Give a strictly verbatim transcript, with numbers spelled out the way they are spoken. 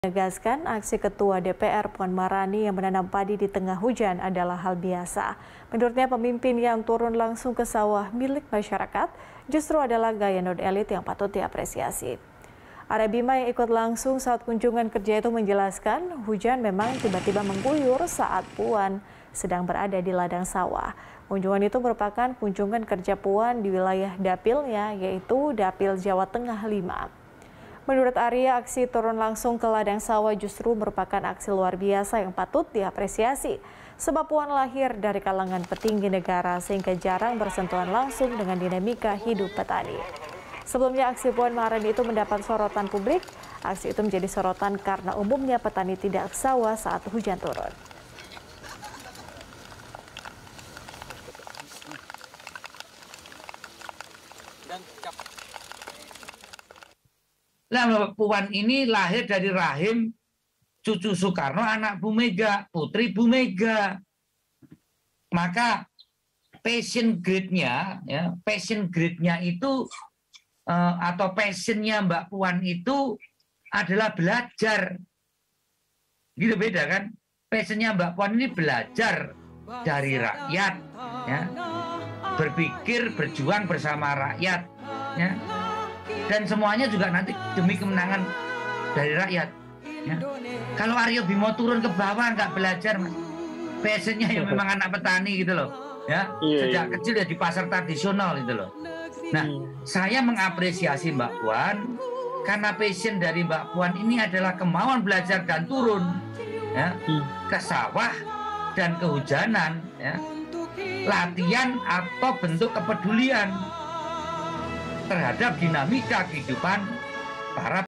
Menegaskan aksi Ketua D P R Puan Maharani yang menanam padi di tengah hujan adalah hal biasa. Menurutnya pemimpin yang turun langsung ke sawah milik masyarakat justru adalah gaya non-elit yang patut diapresiasi. Arya Bima yang ikut langsung saat kunjungan kerja itu menjelaskan hujan memang tiba-tiba mengguyur saat Puan sedang berada di ladang sawah. Kunjungan itu merupakan kunjungan kerja Puan di wilayah dapilnya yaitu Dapil Jawa Tengah lima. Menurut Arya, aksi turun langsung ke ladang sawah justru merupakan aksi luar biasa yang patut diapresiasi. Sebab Puan lahir dari kalangan petinggi negara sehingga jarang bersentuhan langsung dengan dinamika hidup petani. Sebelumnya aksi Puan Maharani itu mendapat sorotan publik. Aksi itu menjadi sorotan karena umumnya petani tidak ke sawah saat hujan turun. Nah, Puan ini lahir dari rahim cucu Soekarno, anak Bu Mega, putri Bu Mega. Maka passion grade-nya, ya, passion grade-nya itu uh, atau passion-nya Mbak Puan itu adalah belajar. Gitu beda kan? Passion-nya Mbak Puan ini belajar dari rakyat, ya, berpikir, berjuang bersama rakyat, ya. Dan semuanya juga nanti demi kemenangan dari rakyat. Ya. Kalau Arya Bima turun ke bawah nggak belajar, mas. Passionnya ya memang anak petani gitu loh. Ya, iya, sejak iya. kecil ya di pasar tradisional gitu loh. Nah, hmm. saya mengapresiasi Mbak Puan karena passion dari Mbak Puan ini adalah kemauan belajar dan turun, ya, hmm. ke sawah dan kehujanan, ya, latihan atau bentuk kepedulian terhadap dinamika kehidupan para